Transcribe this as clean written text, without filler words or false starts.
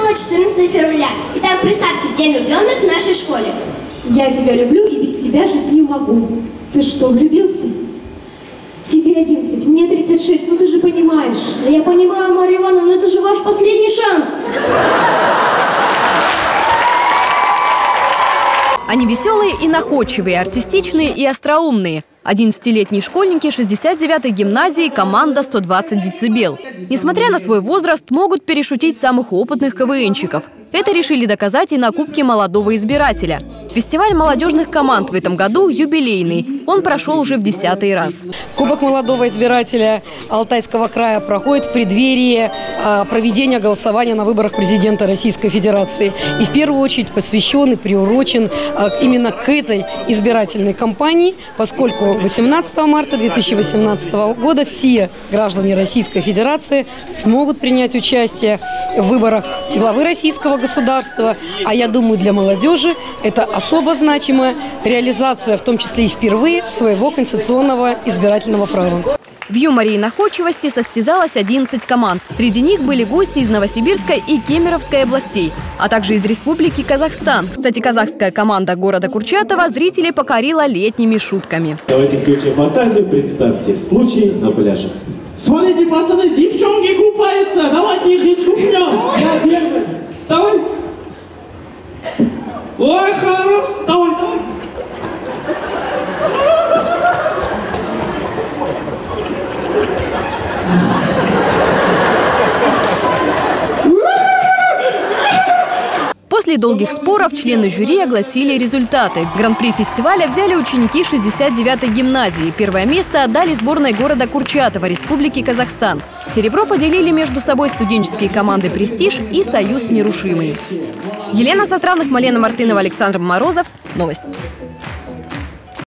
было 14 февраля. Итак, представьте, День влюбленных в нашей школе. Я тебя люблю и без тебя жить не могу. Ты что, влюбился? Тебе 11, мне 36, ну ты же понимаешь. Да я понимаю, Марья Ивановна, но это же ваш последний шанс. Они веселые и находчивые, артистичные и остроумные. 11-летние школьники 69-й гимназии, команда 120 децибел. Несмотря на свой возраст, могут перешутить самых опытных КВНщиков. Это решили доказать и на Кубке молодого избирателя. Фестиваль молодежных команд в этом году юбилейный. Он прошел уже в 10-й раз. Кубок молодого избирателя Алтайского края проходит в преддверии проведения голосования на выборах президента Российской Федерации. И в первую очередь посвящен и приурочен именно к этой избирательной кампании, поскольку 18 марта 2018 года все граждане Российской Федерации смогут принять участие в выборах главы российского государства. А я думаю, для молодежи это особо значимая реализация, в том числе и впервые, своего конституционного избирательного права. В юморе и находчивости состязалось 11 команд. Среди них были гости из Новосибирской и Кемеровской областей, а также из Республики Казахстан. Кстати, казахская команда города Курчатова зрителей покорила летними шутками. Давайте включим фантазию, представьте случай на пляже. Смотрите, пацаны, девчонки купаются, давайте их искупнем. Я первый. Давай. Ой, хорош, давай, давай. После долгих споров члены жюри огласили результаты. Гран-при фестиваля взяли ученики 69-й гимназии. Первое место отдали сборной города Курчатова, Республики Казахстан. Серебро поделили между собой студенческие команды «Престиж» и «Союз Нерушимый». Елена Состравных, Малена Мартынова, Александр Морозов. Новости.